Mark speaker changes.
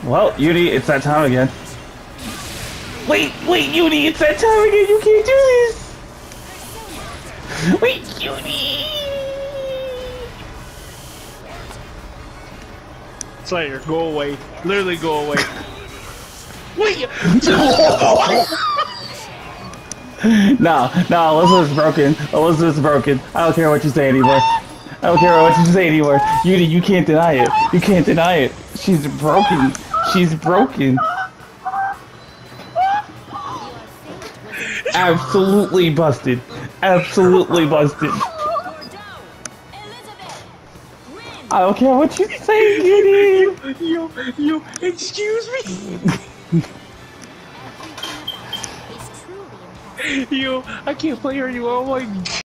Speaker 1: Well, Yudi, it's that time again. Wait, Yudi, it's that time again. You can't do this. Wait, Yudi.
Speaker 2: Slayer, go away. Literally go away. Wait!
Speaker 1: No, Elizabeth's broken. Elizabeth's broken. I don't care what you say anymore. I don't care what you say anymore. Yudi, you can't deny it. You can't deny it. She's broken. She's broken. Absolutely busted. Absolutely busted. I don't care what you say, Yudi.
Speaker 2: Yo, excuse me. Yo, I can't play her anymore. Oh my